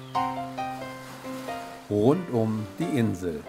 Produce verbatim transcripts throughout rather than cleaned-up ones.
Rund um die Insel.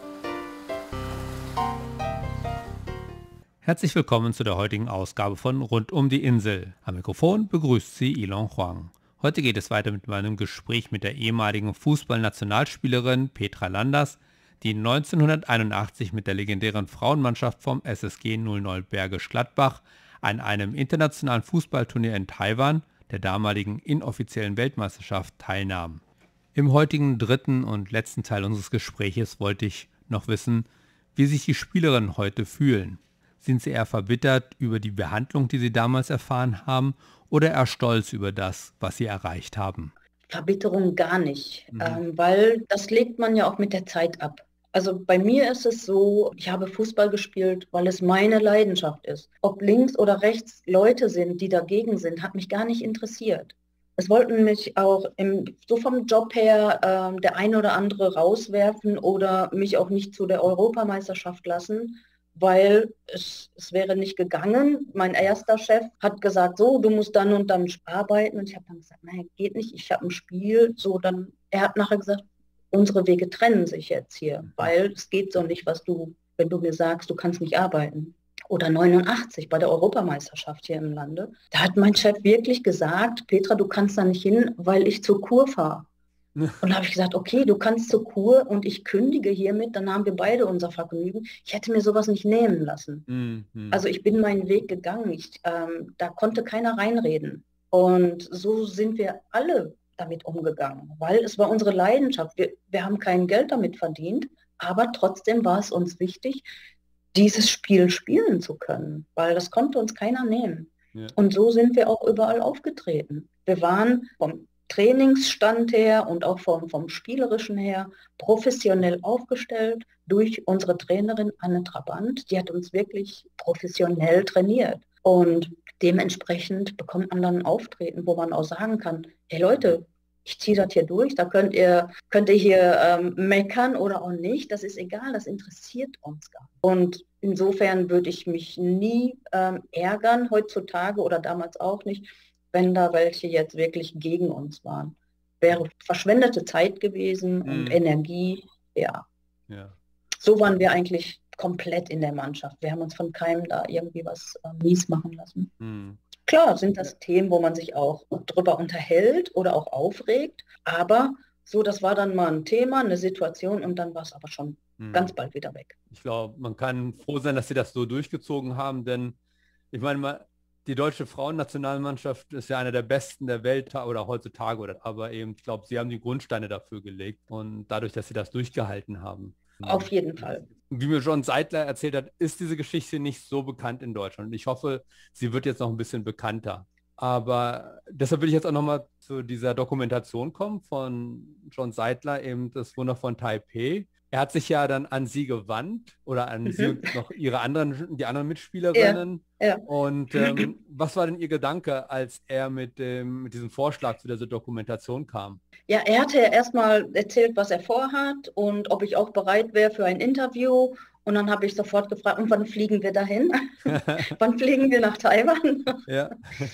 Herzlich willkommen zu der heutigen Ausgabe von Rund um die Insel. Am Mikrofon begrüßt Sie Ilon Huang. Heute geht es weiter mit meinem Gespräch mit der ehemaligen Fußballnationalspielerin Petra Landers, die neunzehnhunderteinundachtzig mit der legendären Frauenmannschaft vom S S G null neun Bergisch Gladbach an einem internationalen Fußballturnier in Taiwan, der damaligen inoffiziellen Weltmeisterschaft, teilnahm. Im heutigen dritten und letzten Teil unseres Gespräches wollte ich noch wissen, wie sich die Spielerinnen heute fühlen. Sind sie eher verbittert über die Behandlung, die sie damals erfahren haben, oder eher stolz über das, was sie erreicht haben? Verbitterung gar nicht, Mhm. ähm, weil das legt man ja auch mit der Zeit ab. Also bei mir ist es so, ich habe Fußball gespielt, weil es meine Leidenschaft ist. Ob links oder rechts Leute sind, die dagegen sind, hat mich gar nicht interessiert. Es wollten mich auch im, so vom Job her ähm, der eine oder andere rauswerfen oder mich auch nicht zu der Europameisterschaft lassen, weil es, es wäre nicht gegangen. Mein erster Chef hat gesagt, so, du musst dann und dann arbeiten. Und ich habe dann gesagt, nein, geht nicht, ich habe ein Spiel. So, dann, er hat nachher gesagt, unsere Wege trennen sich jetzt hier, weil es geht so nicht, was du, wenn du mir sagst, du kannst nicht arbeiten. Oder neunundachtzig bei der Europameisterschaft hier im Lande. Da hat mein Chef wirklich gesagt, Petra, du kannst da nicht hin, weil ich zur Kur fahre. Und da habe ich gesagt, okay, du kannst zur Kur und ich kündige hiermit, dann haben wir beide unser Vergnügen. Ich hätte mir sowas nicht nehmen lassen. Mhm. Also ich bin meinen Weg gegangen. Ich, ähm, da konnte keiner reinreden. Und so sind wir alle damit umgegangen, weil es war unsere Leidenschaft. Wir, wir haben kein Geld damit verdient, aber trotzdem war es uns wichtig, dieses Spiel spielen zu können, weil das konnte uns keiner nehmen. Ja. Und so sind wir auch überall aufgetreten. Wir waren vom Trainingsstand her und auch vom, vom Spielerischen her professionell aufgestellt durch unsere Trainerin Anne Trabant. Die hat uns wirklich professionell trainiert. Und dementsprechend bekommt man dann ein Auftreten, wo man auch sagen kann, hey Leute, ich ziehe das hier durch, da könnt ihr, könnt ihr hier ähm, meckern oder auch nicht, das ist egal, das interessiert uns gar nicht. Und insofern würde ich mich nie ähm, ärgern, heutzutage oder damals auch nicht, wenn da welche jetzt wirklich gegen uns waren. Wäre verschwendete Zeit gewesen mhm. und Energie, ja. ja. So waren wir eigentlich komplett in der Mannschaft. Wir haben uns von keinem da irgendwie was äh, mies machen lassen. Mhm. Klar sind das Themen, wo man sich auch drüber unterhält oder auch aufregt, aber so, das war dann mal ein Thema, eine Situation und dann war es aber schon hm. ganz bald wieder weg. Ich glaube, man kann froh sein, dass sie das so durchgezogen haben, denn ich meine mal, die deutsche Frauennationalmannschaft ist ja eine der besten der Welt oder heutzutage, oder, aber eben, ich glaube, sie haben die Grundsteine dafür gelegt und dadurch, dass sie das durchgehalten haben. Auf jeden Fall. Wie mir John Seidler erzählt hat, ist diese Geschichte nicht so bekannt in Deutschland. Ich hoffe, sie wird jetzt noch ein bisschen bekannter. Aber deshalb will ich jetzt auch nochmal zu dieser Dokumentation kommen von John Seidler, eben das Wunder von Taipei. Er hat sich ja dann an sie gewandt oder an mhm. sie und noch ihre anderen, die anderen Mitspielerinnen. Ja, ja. Und ähm, was war denn Ihr Gedanke, als er mit, dem, mit diesem Vorschlag zu dieser Dokumentation kam? Ja, er hatte ja erstmal erzählt, was er vorhat und ob ich auch bereit wäre für ein Interview. Und dann habe ich sofort gefragt, und wann fliegen wir dahin? Wann fliegen wir nach Taiwan? Ja.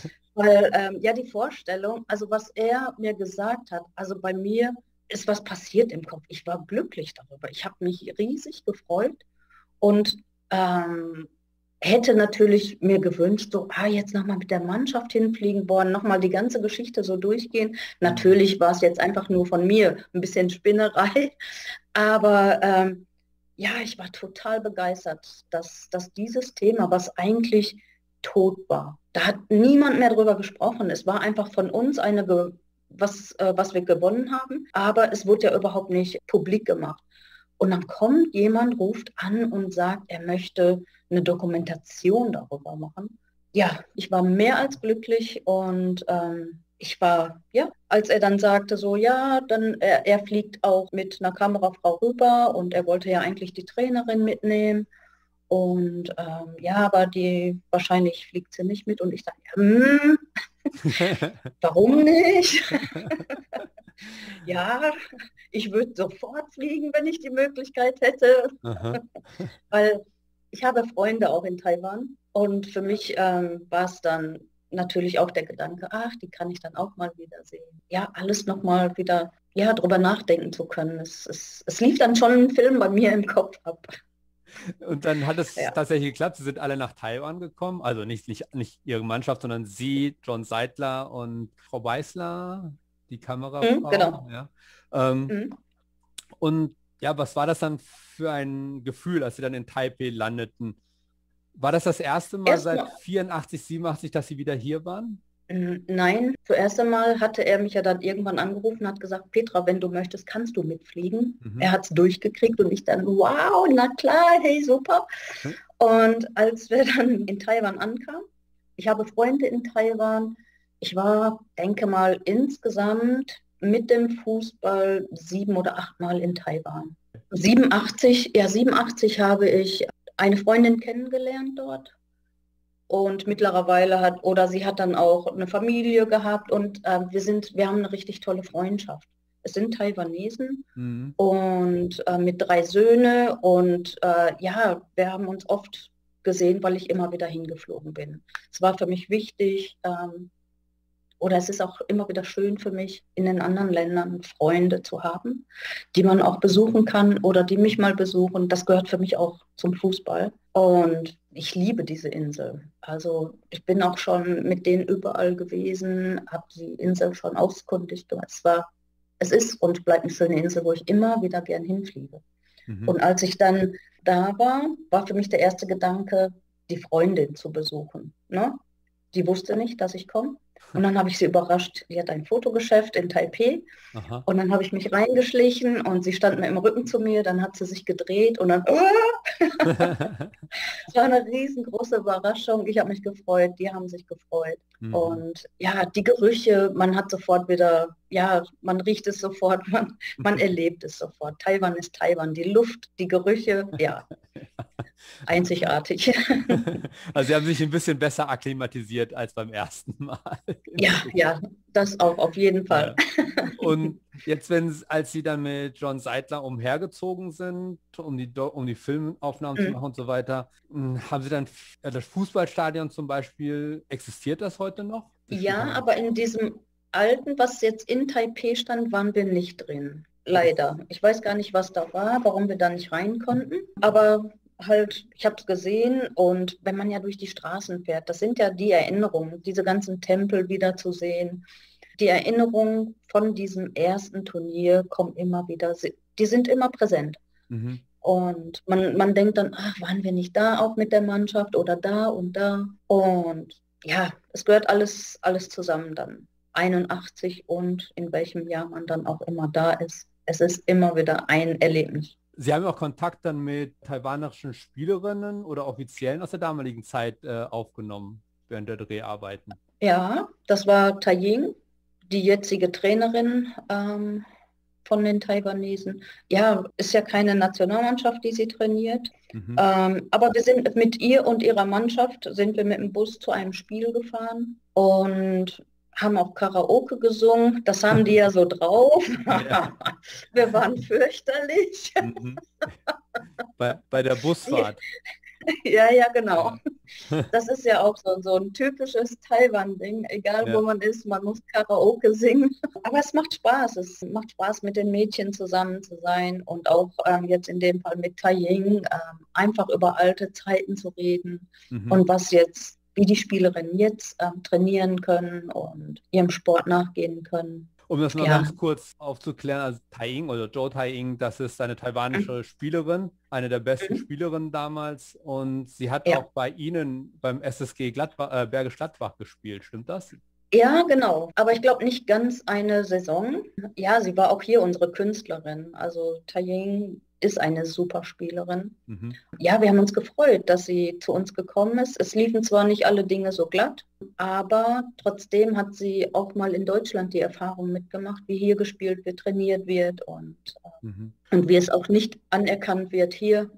Weil ähm, ja, die Vorstellung, also was er mir gesagt hat, also bei mir ist was passiert im Kopf. Ich war glücklich darüber. Ich habe mich riesig gefreut und ähm, hätte natürlich mir gewünscht, so, ah, jetzt nochmal mit der Mannschaft hinfliegen wollen, nochmal die ganze Geschichte so durchgehen. Natürlich war es jetzt einfach nur von mir ein bisschen Spinnerei, aber ähm, ja, ich war total begeistert, dass, dass dieses Thema, was eigentlich tot war, da hat niemand mehr drüber gesprochen. Es war einfach von uns eine, was, äh, was wir gewonnen haben, aber es wurde ja überhaupt nicht publik gemacht. Und dann kommt jemand, ruft an und sagt, er möchte eine Dokumentation darüber machen. Ja, ich war mehr als glücklich und ähm, ich war, ja, als er dann sagte so, ja, dann er, er fliegt auch mit einer Kamerafrau rüber und er wollte ja eigentlich die Trainerin mitnehmen und ähm, ja, aber die, wahrscheinlich fliegt sie nicht mit und ich sage, ja, hm, warum nicht? Ja, ich würde sofort fliegen, wenn ich die Möglichkeit hätte, weil ich habe Freunde auch in Taiwan und für mich ähm, war es dann natürlich auch der Gedanke, ach, die kann ich dann auch mal wieder sehen. Ja, alles nochmal wieder ja, drüber nachdenken zu können. Es, es, es lief dann schon ein Film bei mir im Kopf ab. Und dann hat es Ja. tatsächlich geklappt. Sie sind alle nach Taiwan gekommen. Also nicht, nicht, nicht Ihre Mannschaft, sondern Sie, John Seidler und Frau Beißler, die Mhm, Kamerafrau. genau. Ja. Ähm, Mhm. und ja, was war das dann für ein Gefühl, als Sie dann in Taipei landeten? War das das erste Mal seit Erstmal, vierundachtzig, siebenundachtzig, dass Sie wieder hier waren? mm, nein, zuerst einmal hatte er mich ja dann irgendwann angerufen und hat gesagt, Petra, wenn du möchtest, kannst du mitfliegen. Mhm. Er hat es durchgekriegt und ich dann, wow, na klar, hey, super. Und als wir dann in Taiwan ankamen, ich habe Freunde in Taiwan, ich war, denke mal, insgesamt mit dem Fußball sieben oder acht Mal in Taiwan. siebenundachtzig, ja, siebenundachtzig habe ich eine Freundin kennengelernt dort. Und mittlerweile hat, oder sie hat dann auch eine Familie gehabt und äh, wir sind, wir haben eine richtig tolle Freundschaft. Es sind Taiwanesen Mhm. und äh, mit drei Söhne und äh, ja, wir haben uns oft gesehen, weil ich immer wieder hingeflogen bin. Es war für mich wichtig, ähm, oder es ist auch immer wieder schön für mich, in den anderen Ländern Freunde zu haben, die man auch besuchen kann oder die mich mal besuchen. Das gehört für mich auch zum Fußball. Und ich liebe diese Insel. Also ich bin auch schon mit denen überall gewesen, habe die Insel schon auskundig gemacht. Es war, es ist und bleibt eine schöne Insel, wo ich immer wieder gern hinfliege. Mhm. Und als ich dann da war, war für mich der erste Gedanke, die Freundin zu besuchen. Ne? Die wusste nicht, dass ich komme. Und dann habe ich sie überrascht. Die hat ein Fotogeschäft in Taipei. Aha. Und dann habe ich mich reingeschlichen und sie stand mir im Rücken zu mir. Dann hat sie sich gedreht und dann, es war eine riesengroße Überraschung. Ich habe mich gefreut, die haben sich gefreut. Mhm. Und ja, die Gerüche, man hat sofort wieder, ja, man riecht es sofort, man, man erlebt es sofort. Taiwan ist Taiwan. Die Luft, die Gerüche, ja, einzigartig. Also Sie haben sich ein bisschen besser akklimatisiert als beim ersten Mal. Ja, ja, das auch auf jeden Fall. Ja. Und jetzt, wenn als Sie dann mit John Seidler umhergezogen sind, um die, Do- um die Filmaufnahmen zu machen und so weiter, mh, haben Sie dann f- äh, das Fußballstadion zum Beispiel, existiert das heute noch? Das Ja, Spielhaus? aber in diesem alten, was jetzt in Taipei stand, waren wir nicht drin. Leider. Ich weiß gar nicht, was da war, warum wir da nicht rein konnten. Aber halt, ich habe es gesehen und wenn man ja durch die Straßen fährt, das sind ja die Erinnerungen, diese ganzen Tempel wieder zu sehen. Die Erinnerungen von diesem ersten Turnier kommen immer wieder, die sind immer präsent. Mhm. Und man, man denkt dann, ach, waren wir nicht da auch mit der Mannschaft oder da und da? Und ja, es gehört alles, alles zusammen dann. einundachtzig und in welchem Jahr man dann auch immer da ist. Es ist immer wieder ein Erlebnis. Sie haben ja auch Kontakt dann mit taiwanischen Spielerinnen oder Offiziellen aus der damaligen Zeit äh, aufgenommen während der Dreharbeiten. Ja, das war Tai Ying, die jetzige Trainerin ähm, von den Taiwanesen. Ja, ist ja keine Nationalmannschaft, die sie trainiert. Mhm. Ähm, aber wir sind mit ihr und ihrer Mannschaft sind wir mit dem Bus zu einem Spiel gefahren und haben auch Karaoke gesungen. Das haben die ja so drauf. Ja. Wir waren fürchterlich. Mhm. Bei, bei der Busfahrt. Ja, ja, genau. Ja. Das ist ja auch so, so ein typisches Taiwan-Ding. Egal wo Ja. man ist, man muss Karaoke singen. Aber es macht Spaß. Es macht Spaß, mit den Mädchen zusammen zu sein und auch ähm, jetzt in dem Fall mit Tai Ying ähm, einfach über alte Zeiten zu reden Mhm. und was jetzt, wie die Spielerinnen jetzt ähm, trainieren können und ihrem Sport nachgehen können. Um das mal Ja. ganz kurz aufzuklären, also Tai Ying oder Zhou Tai Ying, das ist eine taiwanische Spielerin, eine der besten Mhm. Spielerinnen damals und sie hat Ja. auch bei Ihnen beim S S G Gladbach, äh, Bergisch Gladbach gespielt, stimmt das? Ja, genau. Aber ich glaube nicht ganz eine Saison. Ja, sie war auch hier unsere Künstlerin. Also Tai Ying ist eine super Spielerin. Mhm. Ja, wir haben uns gefreut, dass sie zu uns gekommen ist. Es liefen zwar nicht alle Dinge so glatt, aber trotzdem hat sie auch mal in Deutschland die Erfahrung mitgemacht, wie hier gespielt wird, trainiert wird und, Mhm. und wie es auch nicht anerkannt wird hier.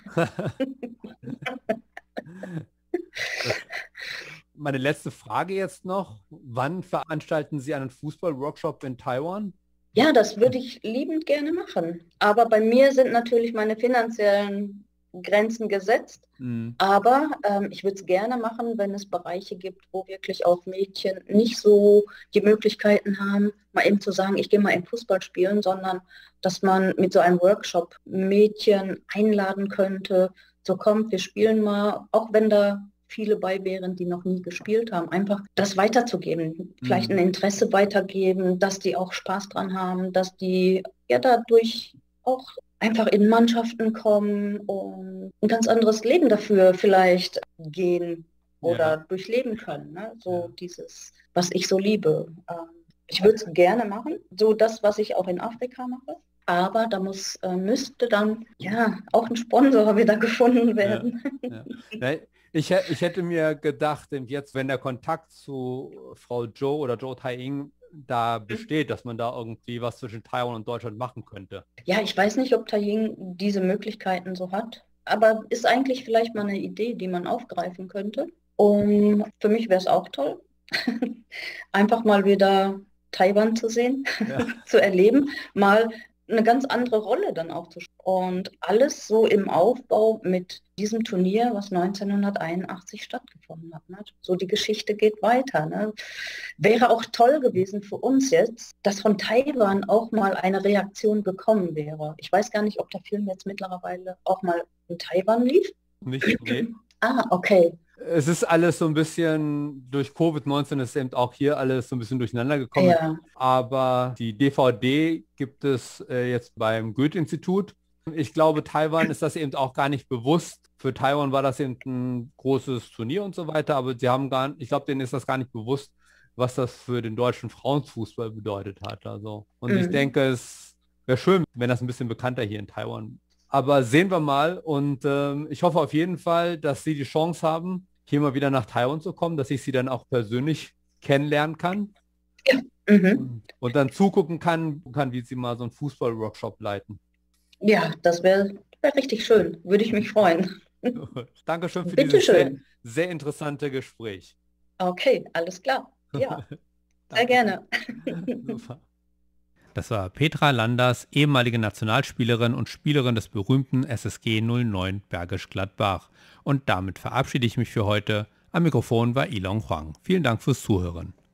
Meine letzte Frage jetzt noch. Wann veranstalten Sie einen Fußball-Workshop in Taiwan? Ja, das würde ich liebend gerne machen. Aber bei mir sind natürlich meine finanziellen Grenzen gesetzt. Mhm. Aber ähm, ich würde es gerne machen, wenn es Bereiche gibt, wo wirklich auch Mädchen nicht so die Möglichkeiten haben, mal eben zu sagen, ich gehe mal im Fußball spielen, sondern dass man mit so einem Workshop Mädchen einladen könnte, so kommt, wir spielen mal, auch wenn da viele bei wären, die noch nie gespielt haben, einfach das weiterzugeben, vielleicht ein Mhm. Interesse weitergeben, dass die auch Spaß dran haben, dass die ja dadurch auch einfach in Mannschaften kommen und ein ganz anderes Leben dafür vielleicht gehen oder Ja, durchleben können. Ne? So ja. dieses, was ich so liebe. Ähm, ich würde es gerne machen, so das, was ich auch in Afrika mache. Aber da muss, äh, müsste dann ja auch ein Sponsor wieder gefunden Ja, werden. ja. Nein, ich, hä- ich hätte mir gedacht, eben jetzt, wenn der Kontakt zu Frau Joe oder Joe Tai-ing da besteht, dass man da irgendwie was zwischen Taiwan und Deutschland machen könnte. Ja, ich weiß nicht, ob Taiying diese Möglichkeiten so hat, aber ist eigentlich vielleicht mal eine Idee, die man aufgreifen könnte. Und für mich wäre es auch toll, einfach mal wieder Taiwan zu sehen, Ja, zu erleben, mal eine ganz andere Rolle dann auch zu spielen. Und alles so im Aufbau mit diesem Turnier, was neunzehnhunderteinundachtzig stattgefunden hat. Ne? So die Geschichte geht weiter. Ne? Wäre auch toll gewesen für uns jetzt, dass von Taiwan auch mal eine Reaktion gekommen wäre. Ich weiß gar nicht, ob der Film jetzt mittlerweile auch mal in Taiwan lief. nicht, nee. Ah, okay. Es ist alles so ein bisschen, durch Covid neunzehn ist eben auch hier alles so ein bisschen durcheinander gekommen. Ja. Aber die D V D gibt es äh, jetzt beim Goethe-Institut. Ich glaube, Taiwan ist das eben auch gar nicht bewusst. Für Taiwan war das eben ein großes Turnier und so weiter, aber sie haben gar, ich glaube, denen ist das gar nicht bewusst, was das für den deutschen Frauenfußball bedeutet hat. Also, und ich Mhm. denke, es wäre schön, wenn das ein bisschen bekannter hier in Taiwan. Aber sehen wir mal und ähm, ich hoffe auf jeden Fall, dass Sie die Chance haben, hier mal wieder nach Taiwan zu kommen, dass ich Sie dann auch persönlich kennenlernen kann Ja. Mhm. und, und dann zugucken kann, kann, wie Sie mal so einen Fußball-Workshop leiten. Ja, das wäre wär richtig schön. Würde ich mich freuen. Dankeschön für dieses sehr, Bitteschön. sehr interessante Gespräch. Okay, alles klar. Ja, sehr gerne. Super. Das war Petra Landers, ehemalige Nationalspielerin und Spielerin des berühmten S S G null neun Bergisch Gladbach. Und damit verabschiede ich mich für heute. Am Mikrofon war Ilon Huang. Vielen Dank fürs Zuhören.